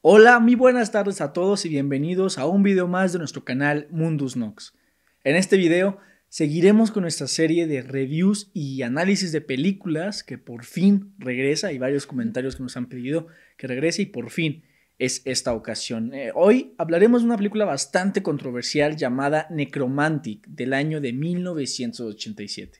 Hola, muy buenas tardes a todos y bienvenidos a un video más de nuestro canal Mundus Nox. En este video seguiremos con nuestra serie de reviews y análisis de películas que por fin regresa. Hay varios comentarios que nos han pedido que regrese y por fin es esta ocasión. Hoy hablaremos de una película bastante controversial llamada Necromantic del año de 1987.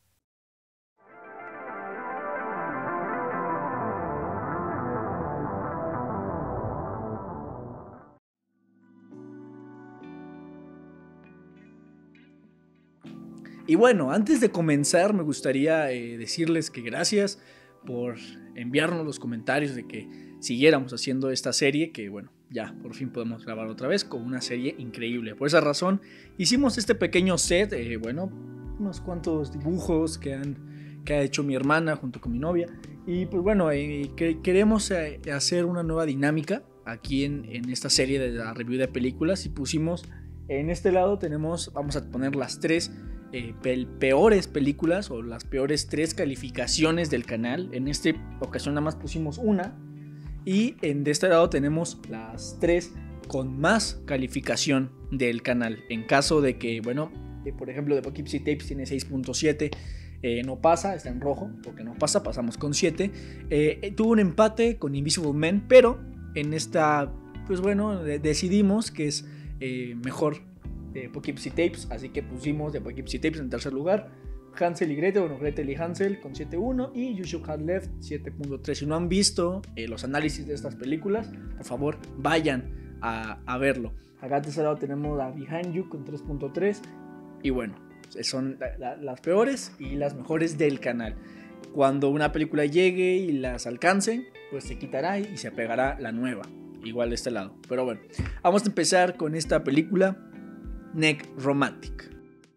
Y bueno, antes de comenzar me gustaría decirles que gracias por enviarnos los comentarios de que siguiéramos haciendo esta serie, que bueno, ya por fin podemos grabar otra vez con una serie increíble. Por esa razón hicimos este pequeño set, bueno, unos cuantos dibujos que ha hecho mi hermana junto con mi novia. Y pues bueno, queremos hacer una nueva dinámica aquí en esta serie de la review de películas y pusimos en este lado vamos a poner las tres peores películas o las peores tres calificaciones del canal. En esta ocasión nada más pusimos una y de este lado tenemos las tres con más calificación del canal. En caso de que, bueno, por ejemplo, The Poughkeepsie Tapes tiene 6.7, no pasa, está en rojo porque no pasa, pasamos con 7. Tuvo un empate con Invisible Man, pero en esta, pues bueno, decidimos que es mejor de Poughkeepsie Tapes, así que pusimos de Poughkeepsie Tapes en tercer lugar. Hansel y Gretel, bueno, Gretel y Hansel con 7.1 y You Should Have Left 7.3. Si no han visto los análisis de estas películas, por favor vayan a verlo. Acá de este lado tenemos a Behind You con 3.3 y bueno, son las peores y las mejores del canal. Cuando una película llegue y las alcance, pues se quitará y se pegará la nueva, igual de este lado. Pero bueno, vamos a empezar con esta película Necromantic.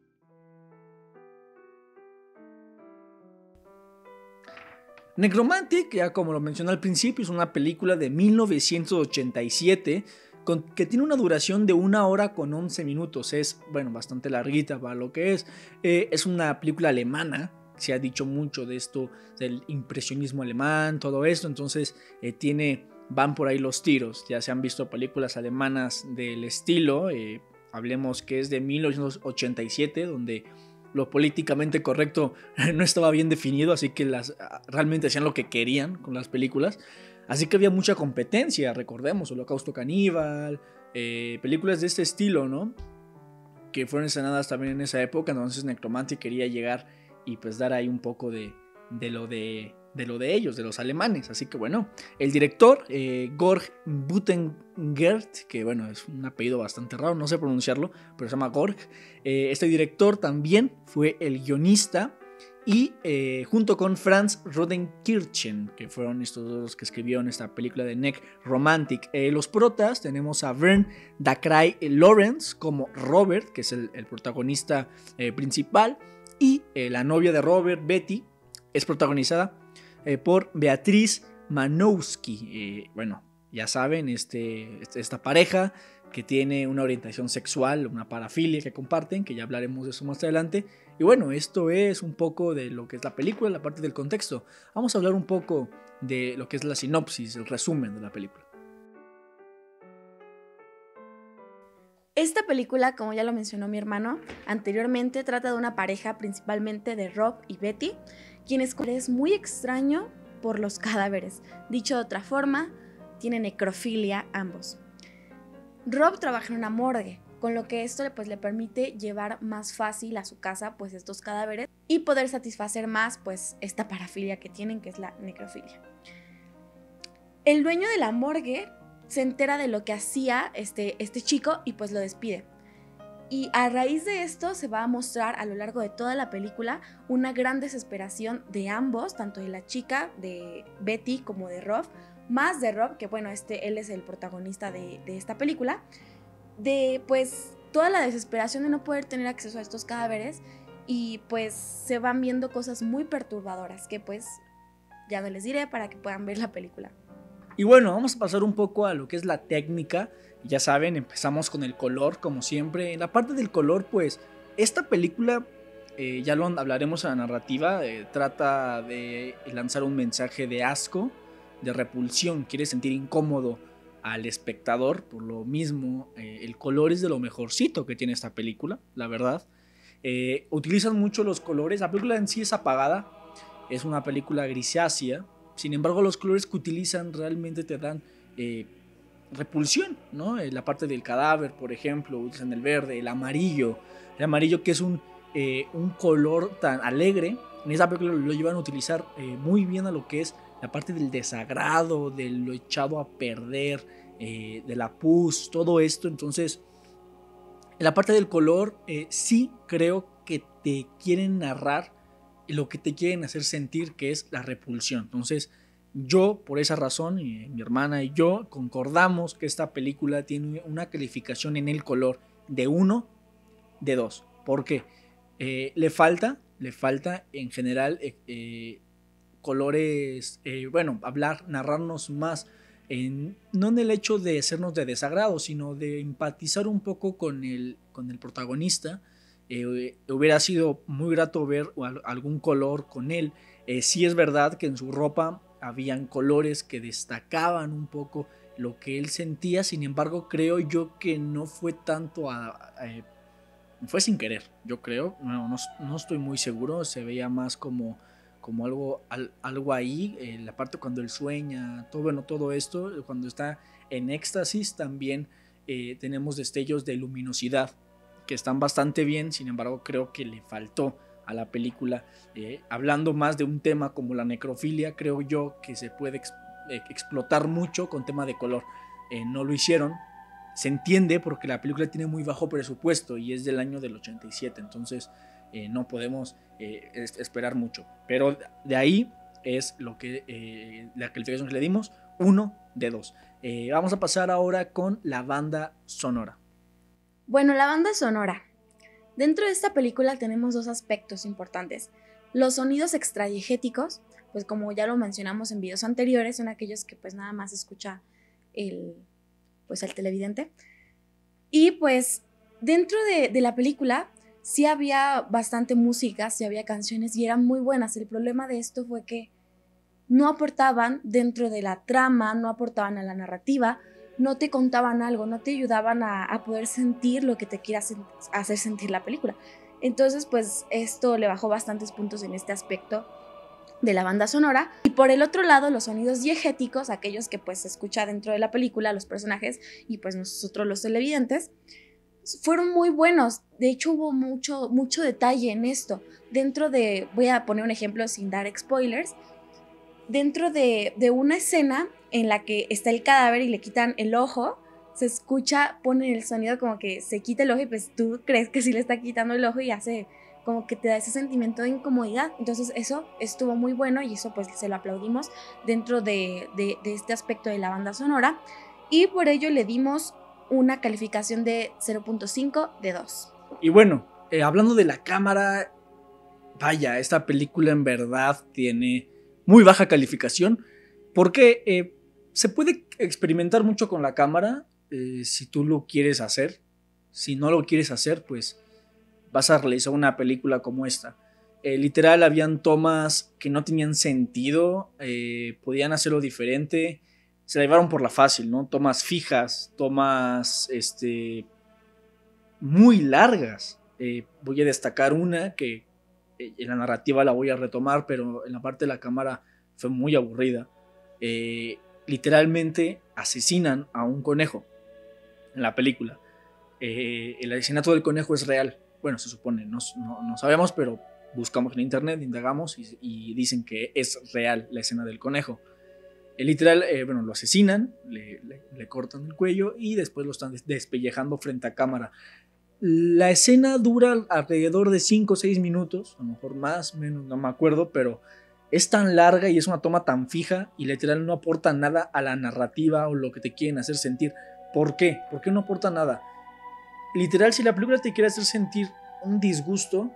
Necromantic, ya como lo mencioné al principio, es una película de 1987 que tiene una duración de 1 hora con 11 minutos. Es, bueno, bastante larguita para lo que es. Es una película alemana. Se ha dicho mucho de esto, del impresionismo alemán, todo esto. Entonces van por ahí los tiros. Ya se han visto películas alemanas del estilo. Hablemos que es de 1987, donde lo políticamente correcto no estaba bien definido, así que realmente hacían lo que querían con las películas. Así que había mucha competencia, recordemos, Holocausto Caníbal, películas de este estilo, ¿no? Que fueron escenadas también en esa época. Entonces Necromantic quería llegar y pues dar ahí un poco de lo de ellos, de los alemanes. Así que bueno, el director, Gorg Buttengert, que bueno, es un apellido bastante raro, no sé pronunciarlo, pero se llama Gorg. Este director también fue el guionista y junto con Franz Rodenkirchen, que fueron estos dos los que escribieron esta película de Necromantic. Los protas tenemos a Vern Dacray Lawrence como Robert, que es el protagonista principal, y la novia de Robert, Betty, es protagonizada por Beatriz Manowski. Bueno, ya saben, esta pareja que tiene una orientación sexual, una parafilia que comparten, que ya hablaremos de eso más adelante. Y bueno, esto es un poco de lo que es la película, la parte del contexto. Vamos a hablar un poco de lo que es la sinopsis, el resumen de la película. Esta película, como ya lo mencionó mi hermano anteriormente, trata de una pareja principalmente de Rob y Betty, quienes es muy extraño por los cadáveres. Dicho de otra forma, tienen necrofilia ambos. Rob trabaja en una morgue, con lo que esto pues, le permite llevar más fácil a su casa pues, estos cadáveres y poder satisfacer más pues, esta parafilia que tienen, que es la necrofilia. El dueño de la morgue se entera de lo que hacía este chico y pues lo despide. Y a raíz de esto se va a mostrar a lo largo de toda la película una gran desesperación de ambos, tanto de la chica, de Betty, como de Rob, más de Rob, que bueno, él es el protagonista de esta película, de pues toda la desesperación de no poder tener acceso a estos cadáveres y pues se van viendo cosas muy perturbadoras que pues ya no les diré para que puedan ver la película. Y bueno, vamos a pasar un poco a lo que es la técnica. Ya saben, empezamos con el color, como siempre. En la parte del color, pues, esta película, ya lo hablaremos en la narrativa, trata de lanzar un mensaje de asco, de repulsión. Quiere sentir incómodo al espectador. Por lo mismo, el color es de lo mejorcito que tiene esta película, la verdad. Utilizan mucho los colores. La película en sí es apagada, es una película grisácea. Sin embargo, los colores que utilizan realmente te dan repulsión, ¿no? La parte del cadáver, por ejemplo, utilizan el verde, el amarillo que es un color tan alegre. En esa película lo llevan a utilizar muy bien a lo que es la parte del desagrado, de lo echado a perder, de la pus, todo esto. Entonces, en la parte del color, sí creo que te quieren narrar lo que te quieren hacer sentir, que es la repulsión. Entonces, yo, por esa razón, mi hermana y yo concordamos que esta película tiene una calificación en el color de 1, de 2. ¿Por qué? Le falta en general colores, narrarnos más, no en el hecho de hacernos de desagrado, sino de empatizar un poco con el protagonista. Hubiera sido muy grato ver algún color con él. Sí es verdad que en su ropa habían colores que destacaban un poco lo que él sentía. Sin embargo, creo yo que no fue tanto fue sin querer, yo creo. No estoy muy seguro. Se veía más como algo ahí. La parte cuando él sueña, todo esto, cuando está en éxtasis, también tenemos destellos de luminosidad que están bastante bien. Sin embargo, creo que le faltó a la película, hablando más de un tema como la necrofilia. Creo yo que se puede explotar mucho con tema de color. No lo hicieron. Se entiende porque la película tiene muy bajo presupuesto y es del año del 87, entonces no podemos esperar mucho. Pero de ahí es lo que la calificación que le dimos, 1 de 2. Vamos a pasar ahora con la banda sonora. Bueno, la banda sonora. Dentro de esta película tenemos dos aspectos importantes. Los sonidos extradiegéticos, pues como ya lo mencionamos en videos anteriores, son aquellos que pues nada más escucha el televidente. Y pues dentro de la película sí había bastante música, sí había canciones y eran muy buenas. El problema de esto fue que no aportaban dentro de la trama, no aportaban a la narrativa, no te contaban algo, no te ayudaban a poder sentir lo que te quiera hacer sentir la película. Entonces pues esto le bajó bastantes puntos en este aspecto de la banda sonora. Y por el otro lado, los sonidos diegéticos, aquellos que pues se escucha dentro de la película, los personajes y pues nosotros los televidentes, fueron muy buenos. De hecho hubo mucho detalle en esto. Voy a poner un ejemplo sin dar spoilers, dentro de una escena en la que está el cadáver y le quitan el ojo, se escucha, ponen el sonido como que se quita el ojo y pues tú crees que sí le está quitando el ojo y hace como que te da ese sentimiento de incomodidad. Entonces eso estuvo muy bueno y eso pues se lo aplaudimos dentro de este aspecto de la banda sonora, y por ello le dimos una calificación de 0.5 de 2. Y bueno, hablando de la cámara, vaya, esta película en verdad tiene muy baja calificación porque se puede experimentar mucho con la cámara si tú lo quieres hacer. Si no lo quieres hacer, pues vas a realizar una película como esta. Literal, habían tomas que no tenían sentido, podían hacerlo diferente, se la llevaron por la fácil, ¿no? Tomas fijas, tomas muy largas. Voy a destacar una que en la narrativa la voy a retomar, pero en la parte de la cámara fue muy aburrida. Literalmente asesinan a un conejo en la película. El asesinato del conejo es real. Bueno, se supone, no sabemos, pero buscamos en internet, indagamos y dicen que es real la escena del conejo. Literal, lo asesinan, le cortan el cuello y después lo están despellejando frente a cámara. La escena dura alrededor de 5 o 6 minutos, a lo mejor más, menos, no me acuerdo, pero es tan larga y es una toma tan fija y literal no aporta nada a la narrativa o lo que te quieren hacer sentir. ¿Por qué? ¿Por qué no aporta nada? Literal, si la película te quiere hacer sentir un disgusto,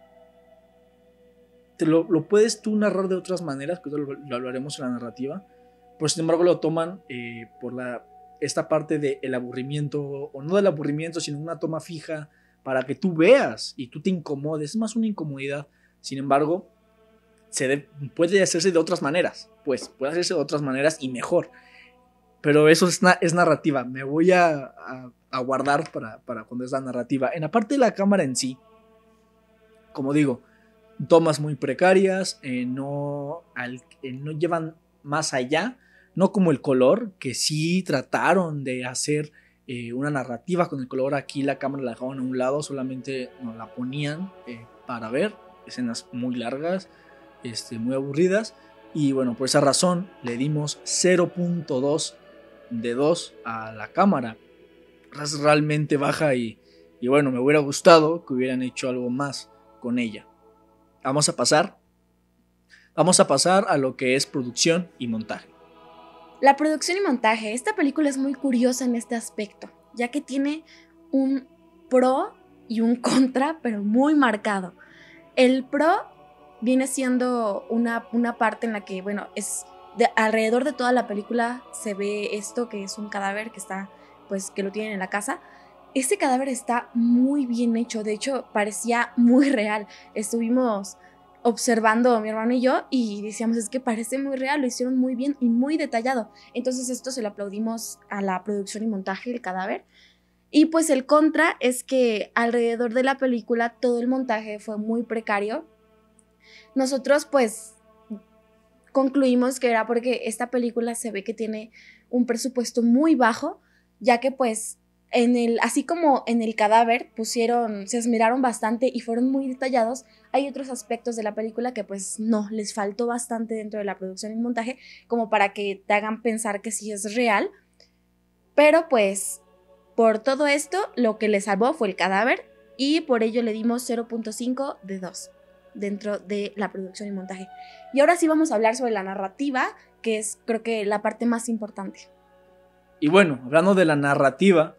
lo puedes tú narrar de otras maneras, que lo hablaremos en la narrativa, pero sin embargo lo toman por esta parte del aburrimiento, o no del aburrimiento, sino una toma fija para que tú veas y tú te incomodes. Es más una incomodidad. Sin embargo, puede hacerse de otras maneras, pues puede hacerse de otras maneras y mejor. pero eso es narrativa. Me voy a guardar para cuando es la narrativa. En la parte de la cámara en sí, como digo, tomas muy precarias, no llevan más allá, no como el color, que sí trataron de hacer una narrativa con el color. Aquí la cámara la dejaban a un lado, solamente nos la ponían para ver escenas muy largas, muy aburridas, y bueno, por esa razón le dimos 0.2 de 2 a la cámara. Es realmente baja y bueno, me hubiera gustado que hubieran hecho algo más con ella. Vamos a pasar a lo que es producción y montaje. La producción y montaje. Esta película es muy curiosa en este aspecto, ya que tiene un pro y un contra, pero muy marcado. El pro viene siendo una parte en la que, bueno, alrededor de toda la película se ve esto que es un cadáver que está, pues, que lo tienen en la casa. Este cadáver está muy bien hecho, de hecho parecía muy real. Estuvimos observando mi hermano y yo y decíamos, es que parece muy real, lo hicieron muy bien y muy detallado. Entonces esto se lo aplaudimos a la producción y montaje del cadáver. Y pues el contra es que alrededor de la película todo el montaje fue muy precario. Nosotros pues concluimos que era porque esta película se ve que tiene un presupuesto muy bajo, ya que pues así como en el cadáver se esmeraron bastante y fueron muy detallados, hay otros aspectos de la película que pues no, les faltó bastante dentro de la producción y montaje como para que te hagan pensar que sí es real. Pero pues por todo esto lo que le salvó fue el cadáver y por ello le dimos 0.5 de 2 dentro de la producción y montaje. Y ahora sí vamos a hablar sobre la narrativa, que es creo que la parte más importante. Y bueno, hablando de la narrativa,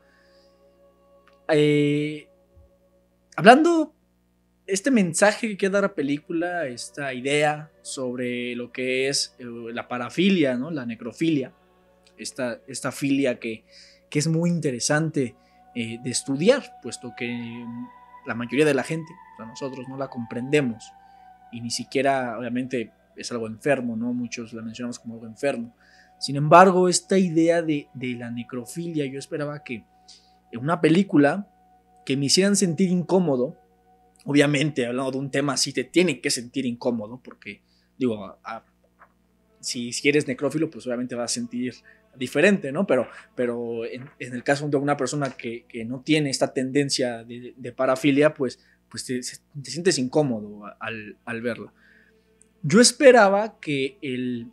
hablando este mensaje que quiere dar la película, esta idea sobre lo que es la parafilia, ¿no? La necrofilia, esta filia que es muy interesante de estudiar, puesto que la mayoría de la gente, o sea, nosotros no la comprendemos y ni siquiera, obviamente, es algo enfermo, ¿no? Muchos la mencionamos como algo enfermo. Sin embargo, esta idea de la necrofilia, yo esperaba que en una película que me hicieran sentir incómodo. Obviamente, hablando de un tema así, te tiene que sentir incómodo, porque, digo, si eres necrófilo, pues obviamente vas a sentir diferente, ¿no? Pero en el caso de una persona que no tiene esta tendencia de parafilia, pues te sientes incómodo al verla. Yo esperaba que el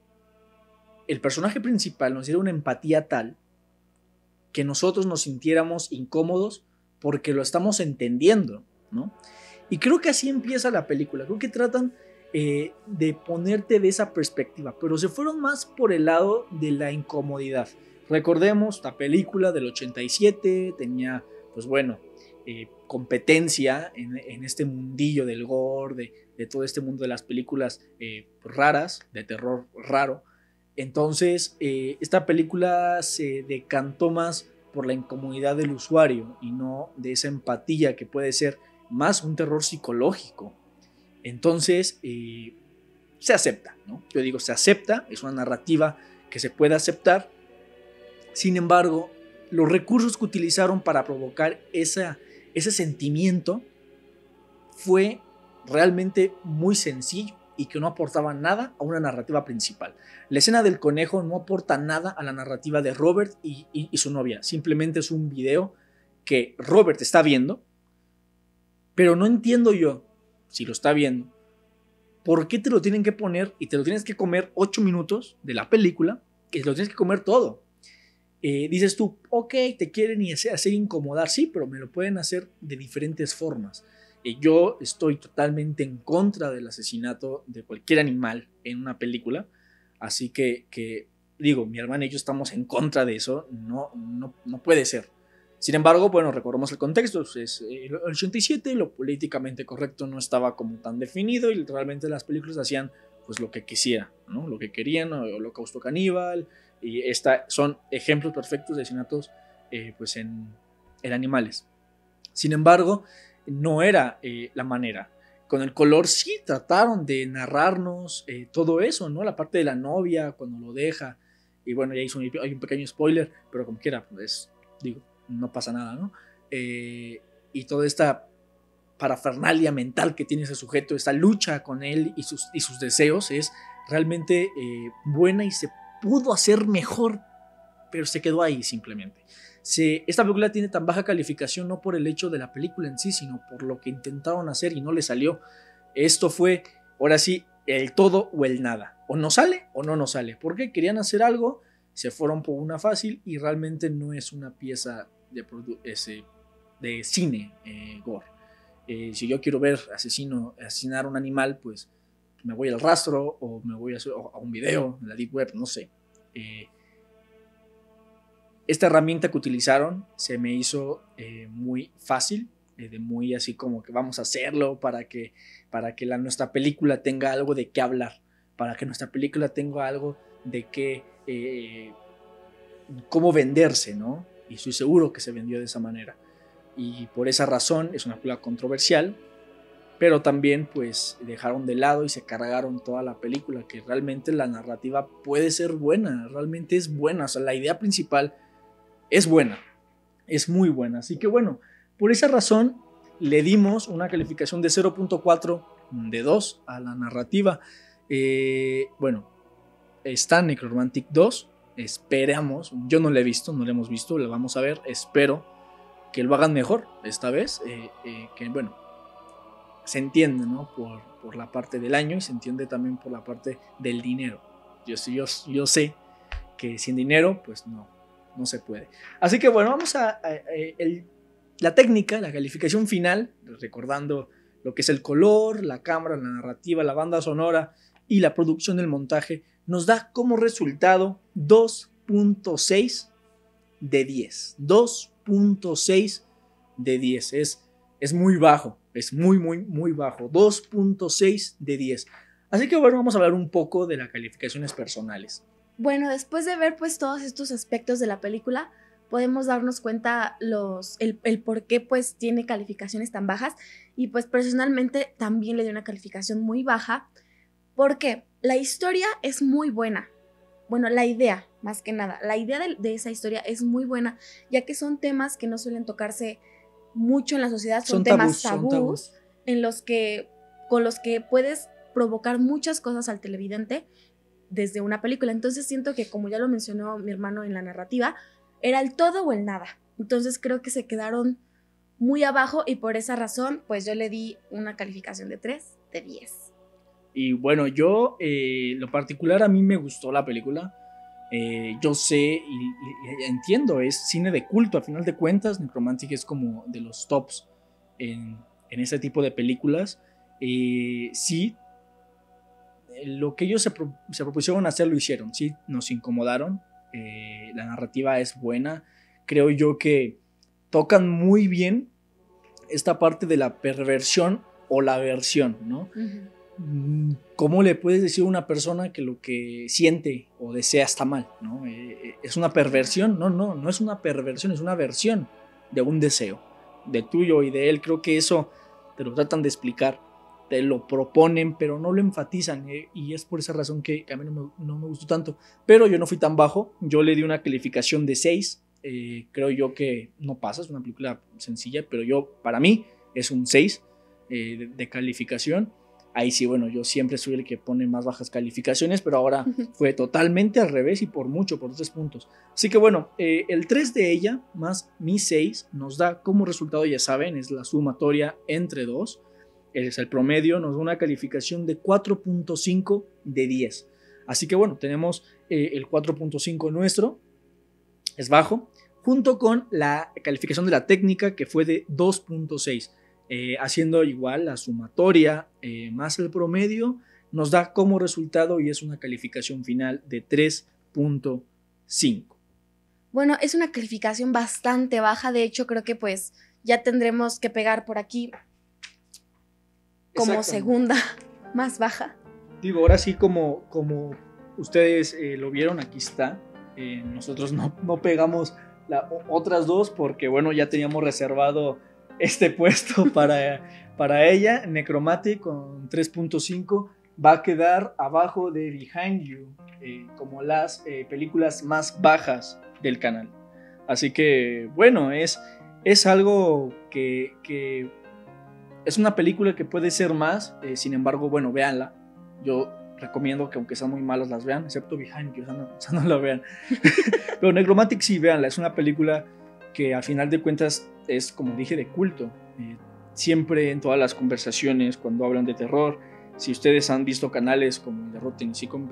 personaje principal nos diera una empatía tal que nosotros nos sintiéramos incómodos porque lo estamos entendiendo, ¿no? Y creo que así empieza la película. Creo que tratan de ponerte de esa perspectiva, pero se fueron más por el lado de la incomodidad. Recordemos, la película del 87 tenía, pues bueno, competencia en este mundillo del gore, de todo este mundo de las películas raras, de terror raro. Entonces, esta película se decantó más por la incomodidad del usuario y no de esa empatía que puede ser más un terror psicológico. Entonces, se acepta, ¿no? Yo digo, se acepta, es una narrativa que se puede aceptar. Sin embargo, los recursos que utilizaron para provocar ese sentimiento fue realmente muy sencillo y que no aportaba nada a una narrativa principal. La escena del conejo no aporta nada a la narrativa de Robert y su novia. Simplemente es un video que Robert está viendo, pero no entiendo yo, si lo está viendo, por qué te lo tienen que poner y te lo tienes que comer 8 minutos de la película, que lo tienes que comer todo. Dices tú, ok, te quieren hacer incomodar, sí, pero me lo pueden hacer de diferentes formas. Yo estoy totalmente en contra del asesinato de cualquier animal en una película, así que digo, mi hermana y yo estamos en contra de eso, no puede ser. Sin embargo, bueno, recordemos el contexto, es el 87, lo políticamente correcto no estaba como tan definido y realmente las películas hacían pues lo que quisieran, ¿no? Lo que querían, Holocausto Caníbal, y son ejemplos perfectos de asesinatos pues en animales. Sin embargo, no era la manera. Con el color sí trataron de narrarnos todo eso, ¿no? La parte de la novia cuando lo deja, y bueno, ya hay un pequeño spoiler, pero como quiera, pues digo, no pasa nada, ¿no? Y toda esta parafernalia mental que tiene ese sujeto, esta lucha con él y sus deseos es realmente buena y se pudo hacer mejor, pero se quedó ahí simplemente. Esta película tiene tan baja calificación no por el hecho de la película en sí, sino por lo que intentaron hacer y no le salió. Esto fue, ahora sí, el todo o el nada. O no sale o no nos sale. Porque querían hacer algo, se fueron por una fácil y realmente no es una pieza de cine gore. Si yo quiero ver asesinar a un animal, pues me voy al rastro o me voy a un video en la Deep Web, no sé. Esta herramienta que utilizaron se me hizo muy fácil, muy así como que vamos a hacerlo para que nuestra película tenga algo de qué hablar, para que nuestra película tenga algo de qué, cómo venderse, ¿no? Y estoy seguro que se vendió de esa manera. Y por esa razón es una película controversial, pero también pues dejaron de lado y se cargaron toda la película, que realmente la narrativa puede ser buena, realmente es buena, o sea, la idea principal es buena, es muy buena. Así que bueno, por esa razón le dimos una calificación de 0.4 de 2 a la narrativa. Bueno, está Necromantic 2, esperamos, yo no la he visto, no la hemos visto, la vamos a ver, espero que lo hagan mejor esta vez, que bueno, se entiende, ¿no? Por la parte del año y se entiende también por la parte del dinero. Yo sé que sin dinero pues no se puede. Así que bueno, vamos a la técnica, la calificación final, recordando lo que es el color, la cámara, la narrativa, la banda sonora y la producción del montaje, nos da como resultado 2.6 de 10. 2.6 de 10. Es muy bajo, es muy bajo. 2.6 de 10. Así que bueno, vamos a hablar un poco de las calificaciones personales. Bueno, después de ver pues todos estos aspectos de la película, podemos darnos cuenta el por qué pues tiene calificaciones tan bajas, y pues personalmente también le di una calificación muy baja porque la historia es muy buena. Bueno, la idea, más que nada, la idea de esa historia es muy buena, ya que son temas que no suelen tocarse mucho en la sociedad, son temas tabús con los que puedes provocar muchas cosas al televidente desde una película. Entonces siento que, como ya lo mencionó mi hermano en la narrativa, era el todo o el nada. Entonces creo que se quedaron muy abajo y por esa razón pues yo le di una calificación de 3 de 10. Y bueno, yo lo particular, a mí me gustó la película. Yo sé y entiendo, es cine de culto, a final de cuentas. Necromantic es como de los tops en ese tipo de películas. Sí, lo que ellos se propusieron hacer lo hicieron, sí, nos incomodaron. La narrativa es buena, creo yo que tocan muy bien esta parte de la perversión o la aversión, ¿no? Uh-huh. ¿Cómo le puedes decir a una persona que lo que siente o desea está mal, ¿no? ¿Es una perversión? No es una perversión, es una aversión de un deseo, de tuyo y de él. Creo que eso te lo tratan de explicar, te lo proponen, pero no lo enfatizan, y es por esa razón que a mí no me gustó tanto. Pero yo no fui tan bajo, yo le di una calificación de 6. Creo yo que no pasa, es una película sencilla, pero para mí es un 6 de calificación. Ahí sí, bueno, yo siempre soy el que pone más bajas calificaciones, pero ahora fue totalmente al revés y por mucho, por 3 puntos. Así que bueno, el 3 de ella más mi 6 nos da como resultado, ya saben, es la sumatoria entre 2. Es el promedio, nos da una calificación de 4.5 de 10. Así que bueno, tenemos el 4.5 nuestro, es bajo, junto con la calificación de la técnica, que fue de 2.6. Haciendo igual la sumatoria más el promedio, nos da como resultado y es una calificación final de 3.5. Bueno, es una calificación bastante baja. De hecho, creo que pues ya tendremos que pegar por aquí como segunda más baja. Digo, ahora sí, como ustedes lo vieron, aquí está. Nosotros no pegamos otras dos porque, bueno, ya teníamos reservado este puesto para ella. Necromantic con 3.5 va a quedar abajo de Behind You, como las películas más bajas del canal. Así que, bueno, es algo que es una película que puede ser más, sin embargo, bueno, véanla. Yo recomiendo que aunque sean muy malas las vean, excepto Behind You, esa no la vean. Pero Necromantic sí, véanla, es una película que al final de cuentas es, como dije, de culto. Siempre en todas las conversaciones, cuando hablan de terror, si ustedes han visto canales como de Rotten y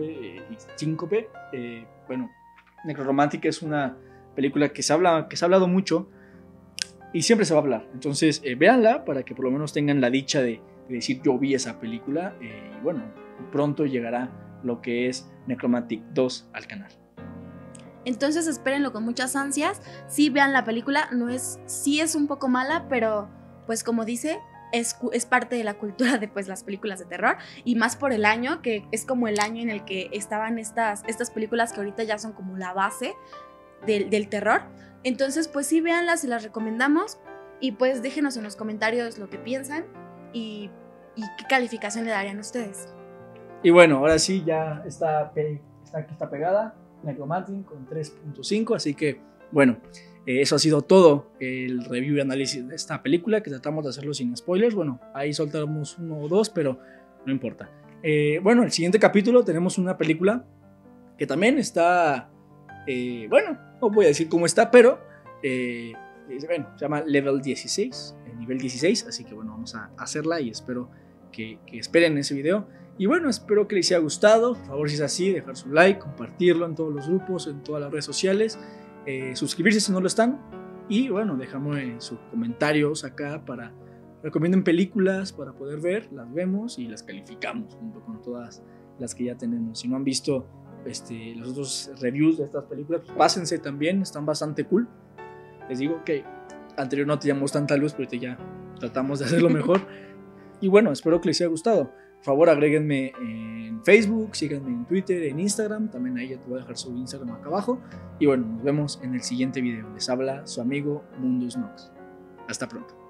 Síncope, bueno, Necromantic es una película que se ha hablado mucho y siempre se va a hablar. Entonces, véanla para que por lo menos tengan la dicha de decir yo vi esa película. Y bueno, pronto llegará lo que es Necromantic 2 al canal. Entonces espérenlo con muchas ansias. Sí, vean la película, sí es un poco mala, pero pues como dice, es parte de la cultura de pues las películas de terror, y más por el año, que es como el año en el que estaban estas películas que ahorita ya son como la base del terror. Entonces pues sí, véanlas, se las recomendamos, y pues déjenos en los comentarios lo que piensan y qué calificación le darían ustedes. Y bueno, ahora sí, ya está pegada Necromantic con 3.5, así que bueno, eso ha sido todo el review y análisis de esta película, que tratamos de hacerlo sin spoilers. Bueno, ahí soltamos uno o dos, pero no importa. Bueno, el siguiente capítulo tenemos una película que también está, bueno, no voy a decir cómo está, pero bueno, se llama Level 16, nivel 16, así que bueno, vamos a hacerla y espero que esperen ese video. Y bueno, espero que les haya gustado. Por favor, si es así, dejar su like, compartirlo en todos los grupos, en todas las redes sociales, suscribirse si no lo están, y bueno, dejamos sus comentarios acá para recomienden películas para poder ver, las vemos y las calificamos junto con todas las que ya tenemos. Si no han visto los otros reviews de estas películas, pues pásense también, están bastante cool. Les digo que anterior no teníamos tanta luz, pero ya tratamos de hacerlo mejor. Y bueno, espero que les haya gustado. Por favor, agréguenme en Facebook, síganme en Twitter, en Instagram. También ahí ya te voy a dejar su Instagram acá abajo. Y bueno, nos vemos en el siguiente video. Les habla su amigo Mundus Nox. Hasta pronto.